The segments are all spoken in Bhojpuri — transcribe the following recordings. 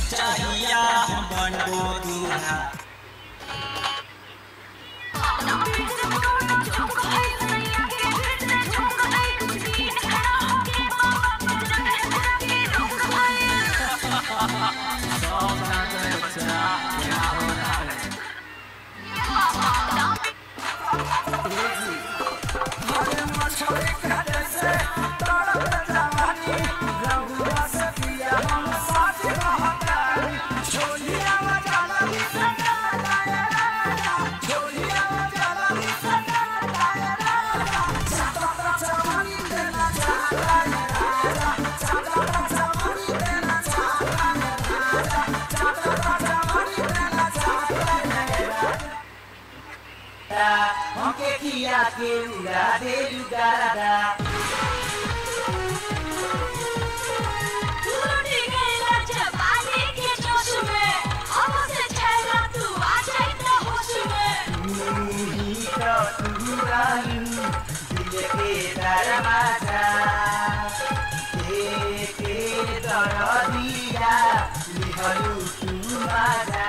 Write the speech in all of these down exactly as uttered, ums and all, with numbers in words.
चाहिया बनो दूल्हा Oke kia ke udah de juga ada. तू निकला जवानी के जोश में, अब से ठहरा तू आ जाए ना होश में। Ini to turain diye ke darmaja. Ke daradiya lihalu tu maja.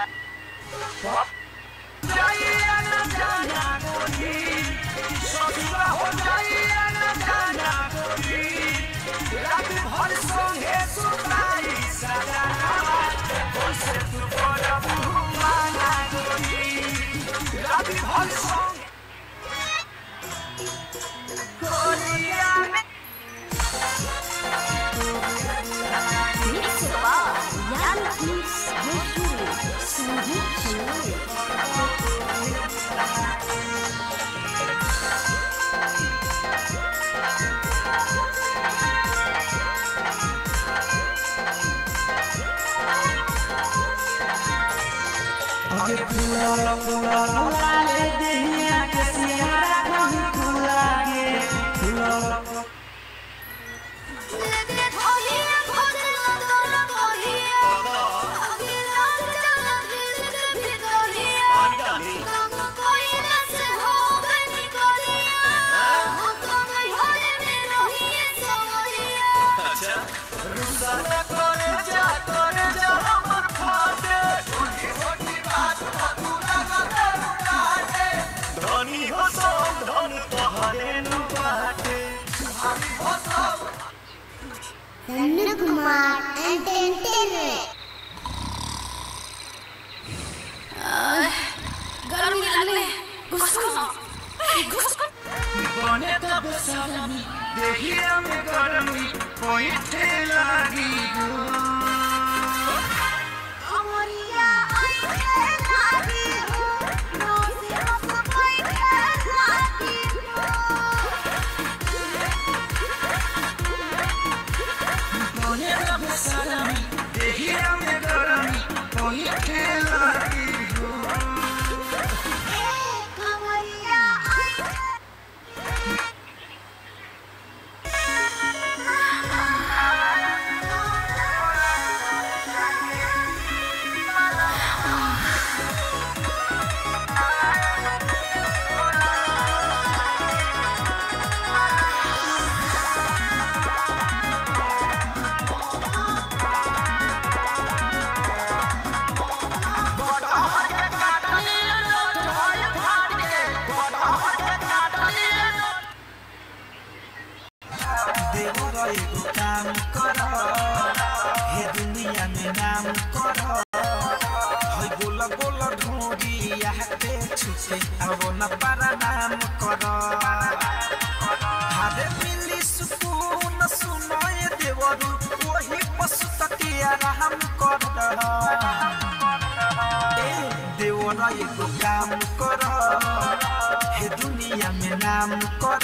जाइए ना जाना कोई ससुरा हो जाइए ना जाना कोई रात भर संगे सुताई सजना ओसे तू बड़ा बुमाना कोई रात भर संगे कोरिया में मिक्सवा यार प्लीज ये संगीत Oke pulau pulau lale dunia kesiara kami kulage pulau Kumar Entertainment. गर्मी लागले घुसको घुसको बने तब सामी देखिए में गर्मी पोइठे लागी गो अमरिया आई है लागी हो नोसे हंस कोई है लागी हो बने तब सामी देखिए में गर्मी पोइठे लागी गो अमरिया आई एगो काम कर हे दुनिया में नाम कर हई गोला गोला ढोरिया के छुटे अब न पारा नाम कर हारे मिली सुकून सुनाए देवरू वही पशु तके आराम कर ए देवरा एगो काम कर हे दुनिया में नाम कर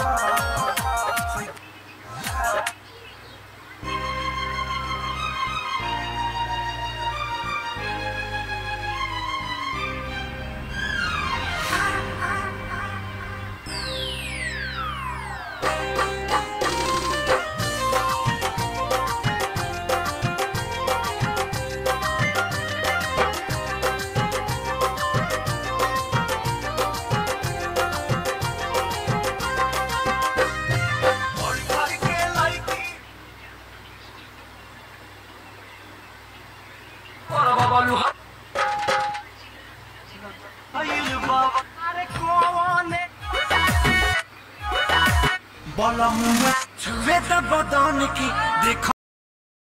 बलमुआ छुए त बदन की देख